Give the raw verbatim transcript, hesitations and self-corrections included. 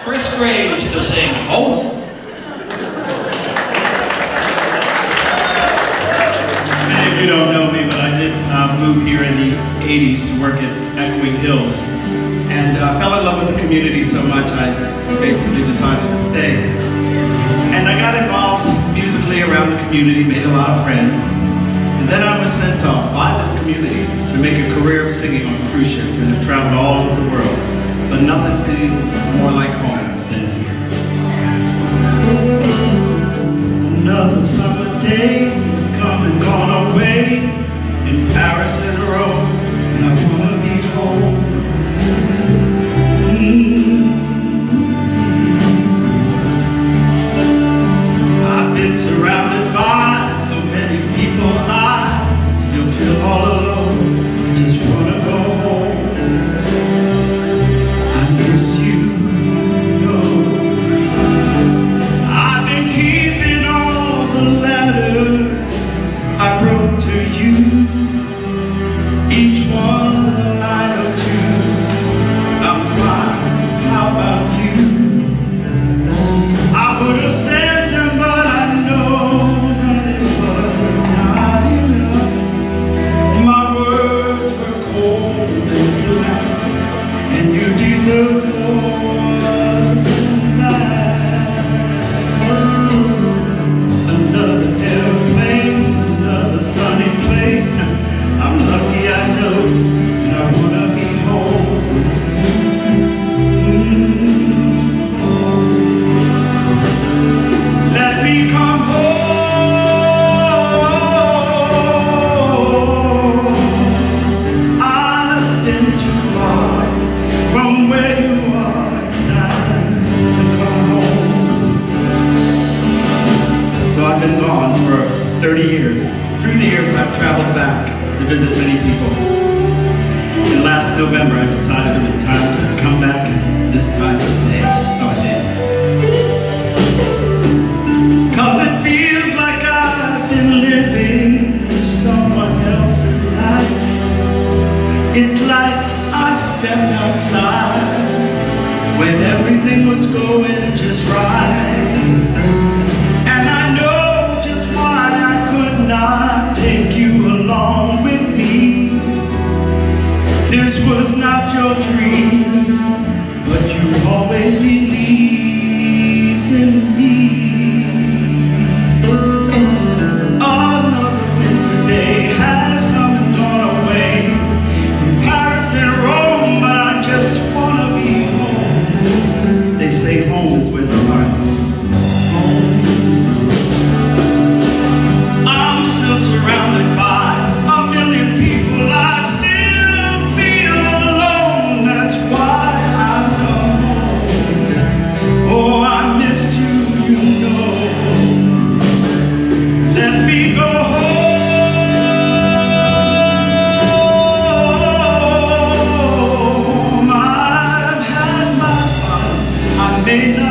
To sing home. Many of you don't know me, but I did uh, move here in the eighties to work at Echoing Hills, and uh, fell in love with the community so much I basically decided to stay. And I got involved musically around the community, made a lot of friends, and then I was sent off by this community to make a career of singing on cruise ships, and have traveled all over the world. But nothing feels more like home than here. Another summer day has come and gone away in Paris and Rome, and I wanna be home. Mm-hmm. I've been surrounded by so many people, I still feel all alone. I just wanna go home. I miss you. I wrote to you, each one a line or two. I'm fine, how about you? I would have sent them, but I know that it was not enough. My words were cold and flat, and you deserve more than that. Another airplane, a sunny place. I'm lucky, I know, and I wanna be home. Mm-hmm. Let me come home. I've been too far from where you are. It's time to come home. So I've been gone for thirty years. Through the years, I've traveled back to visit many people. And last November, I decided it was time to come back and this time stay. So I did. Cause it feels like I've been living someone else's life. It's like I stepped outside when everything was going just right. And I know not take you along with me. This was not your dream, but you always believed in me. Another winter day has come and gone away in Paris and Rome, but I just wanna be home. They say home is where the heart is. Surrounded by a million people, I still feel alone. That's why I've come home. Oh, I missed you, you know. Let me go home. I've had my fun. I may not